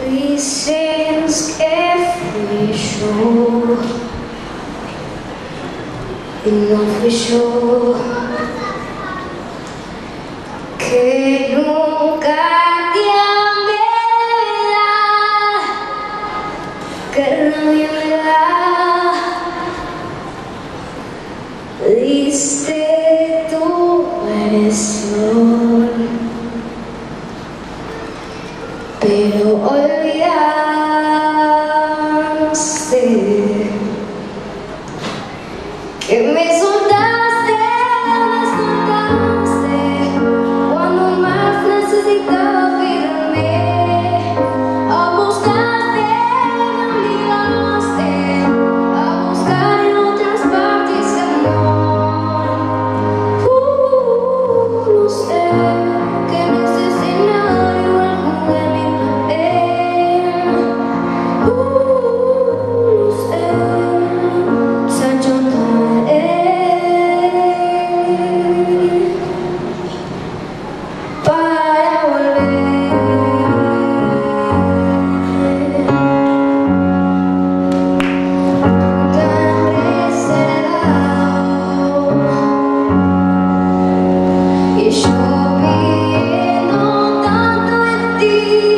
Dices que fui yo y no fui yo, que nunca te amé, que rabia me da. Diste tu versión, pero olvidaste que me soltaste cuando más necesitaba firme. Apostaste, me obligaste a buscar en otras partes amor. No sé que en este escenario al jugar mi papel. No sé, Sancho para volver. Tan reservado y yo pidiendo tanto en ti.